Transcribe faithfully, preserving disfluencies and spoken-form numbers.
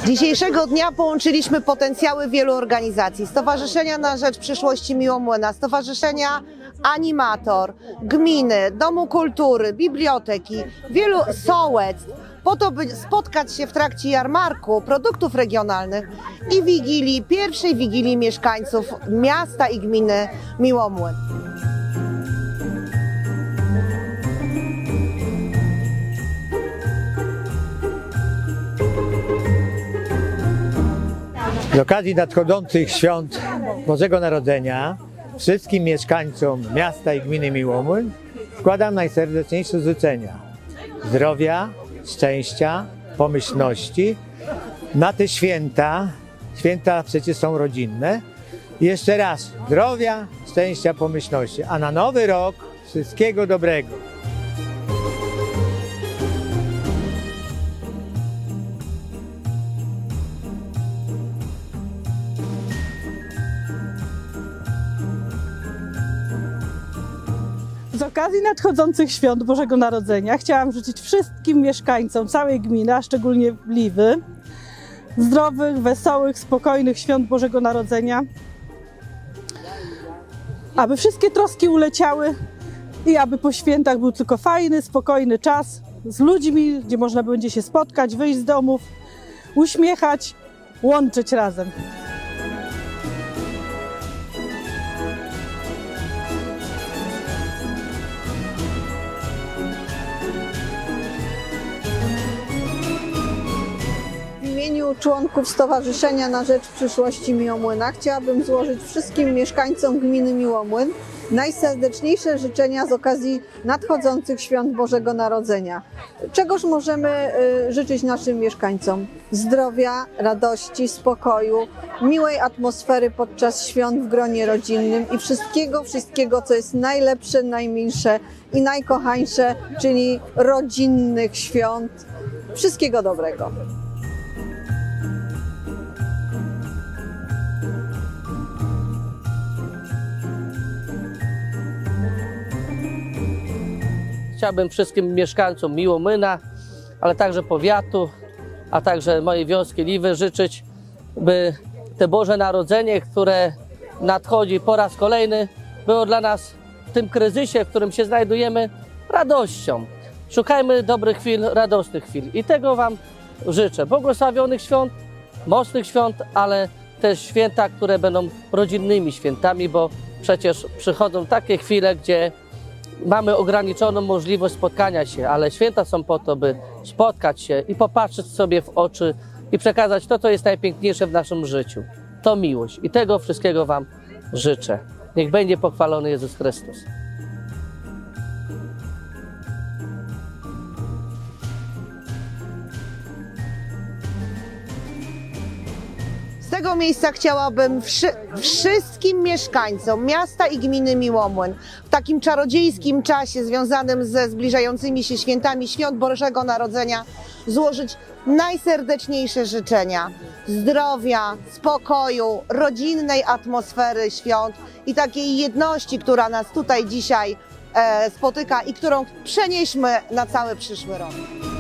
Dzisiejszego dnia połączyliśmy potencjały wielu organizacji. Stowarzyszenia na rzecz przyszłości Miłomłyna, Stowarzyszenia Animator, gminy, Domu Kultury, biblioteki, wielu sołectw, po to, by spotkać się w trakcie jarmarku produktów regionalnych i wigilii, pierwszej wigilii mieszkańców miasta i gminy Miłomłyn. Z okazji nadchodzących świąt Bożego Narodzenia wszystkim mieszkańcom miasta i gminy Miłomłyn składam najserdeczniejsze życzenia zdrowia, szczęścia, pomyślności na te święta. Święta przecież są rodzinne. I jeszcze raz zdrowia, szczęścia, pomyślności, a na nowy rok wszystkiego dobrego. Z okazji nadchodzących świąt Bożego Narodzenia chciałam życzyć wszystkim mieszkańcom całej gminy, a szczególnie Liwy, zdrowych, wesołych, spokojnych świąt Bożego Narodzenia, aby wszystkie troski uleciały i aby po świętach był tylko fajny, spokojny czas z ludźmi, gdzie można będzie się spotkać, wyjść z domów, uśmiechać, łączyć razem. W imieniu członków Stowarzyszenia na rzecz przyszłości Miłomłyna chciałabym złożyć wszystkim mieszkańcom gminy Miłomłyn najserdeczniejsze życzenia z okazji nadchodzących świąt Bożego Narodzenia. Czegoż możemy życzyć naszym mieszkańcom? Zdrowia, radości, spokoju, miłej atmosfery podczas świąt w gronie rodzinnym i wszystkiego, wszystkiego, co jest najlepsze, najmilsze i najkochańsze, czyli rodzinnych świąt. Wszystkiego dobrego. Chciałbym wszystkim mieszkańcom Miłomłyna, ale także powiatu, a także mojej wioski Liwy życzyć, by te Boże Narodzenie, które nadchodzi po raz kolejny, było dla nas w tym kryzysie, w którym się znajdujemy, radością. Szukajmy dobrych chwil, radosnych chwil i tego Wam życzę. Błogosławionych świąt, mocnych świąt, ale też święta, które będą rodzinnymi świętami, bo przecież przychodzą takie chwile, gdzie mamy ograniczoną możliwość spotkania się, ale święta są po to, by spotkać się i popatrzeć sobie w oczy i przekazać to, co jest najpiękniejsze w naszym życiu. To miłość i tego wszystkiego Wam życzę. Niech będzie pochwalony Jezus Chrystus. Z tego miejsca chciałabym wszy wszystkim mieszkańcom miasta i gminy Miłomłyn w takim czarodziejskim czasie związanym ze zbliżającymi się świętami świąt Bożego Narodzenia złożyć najserdeczniejsze życzenia zdrowia, spokoju, rodzinnej atmosfery świąt i takiej jedności, która nas tutaj dzisiaj e, spotyka i którą przenieśmy na cały przyszły rok.